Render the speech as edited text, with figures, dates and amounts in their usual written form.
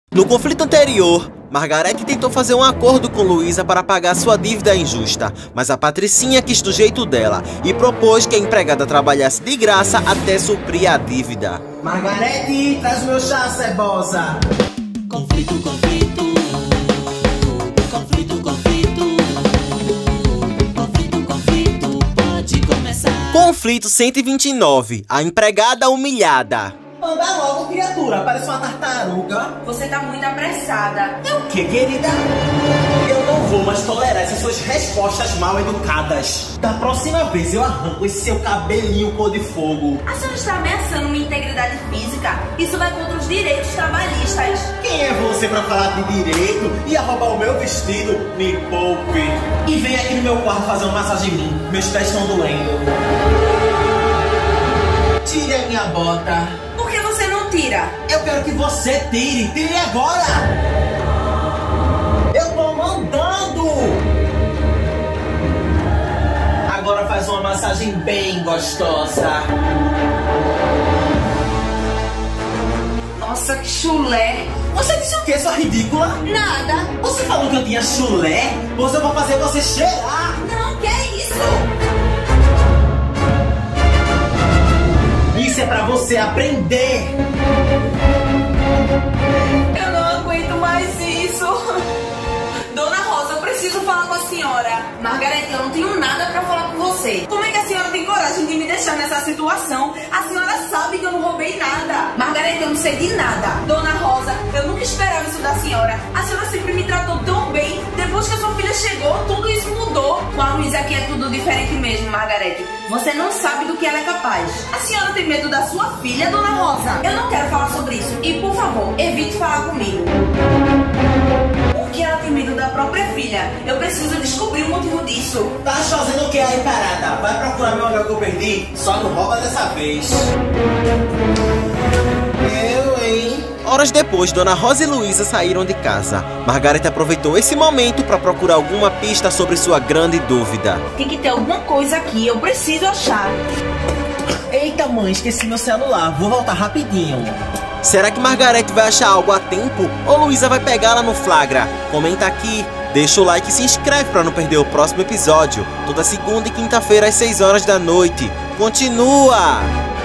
No conflito anterior, Margarete tentou fazer um acordo com Luísa para pagar sua dívida injusta, mas a Patricinha quis do jeito dela e propôs que a empregada trabalhasse de graça até suprir a dívida. Margarete, traz o meu chá, cebosa. Conflito, conflito. Conflito, conflito. Conflito, conflito. Pode começar. Conflito 129. A empregada humilhada. Anda logo, criatura, parece uma tartaruga. Você tá muito apressada. É o que, querida? Eu não vou mais tolerar essas suas respostas mal educadas. Da próxima vez eu arranco esse seu cabelinho cor de fogo. A senhora está ameaçando minha integridade física. Isso vai contra os direitos trabalhistas. Quem é você pra falar de direito? Ia roubar o meu vestido? Me poupe. E vem aqui no meu quarto fazer uma massagem em mim. Meus pés estão doendo. Tire a minha bota. Por que você não tira? Eu quero que você tire. Tire agora. Eu tô mandando. Agora faz uma massagem bem gostosa. Nossa, que chulé. Você disse o que, sua ridícula? Nada. Você falou que eu tinha chulé? Pois eu vou fazer você cheirar. Não, que é isso? Isso é pra você aprender. Eu não aguento mais isso. Dona Rosa, eu preciso falar com a senhora. Margarete, eu não tenho nada pra falar com você. Como é que a senhora tem coragem de me deixar nessa situação? A senhora sabe que eu não roubei nada. Margarete, eu não sei de nada. Dona Rosa, eu nunca esperava isso da senhora. A senhora sempre me tratou tão bem. Depois que a sua filha chegou, tudo isso mudou. Com a Luísa aqui é tudo diferente mesmo, Margarete. Você não sabe do que ela é capaz. A senhora tem medo da sua filha, Dona Rosa? Eu não quero falar sobre isso. E, por favor, evite falar comigo. Porque ela tem medo da própria filha. Eu preciso descobrir o motivo disso. Tá fazendo o que aí, parada? Vai procurar meu anel que eu perdi? Só não rouba dessa vez. Eu, hein? Horas depois, Dona Rosa e Luísa saíram de casa. Margarete aproveitou esse momento para procurar alguma pista sobre sua grande dúvida. Tem que ter alguma coisa aqui. Eu preciso achar. Eita, mãe, esqueci meu celular. Vou voltar rapidinho. Será que Margarete vai achar algo a tempo ou Luísa vai pegá-la no flagra? Comenta aqui, deixa o like e se inscreve para não perder o próximo episódio. Toda segunda e quinta-feira às 6 horas da noite. Continua!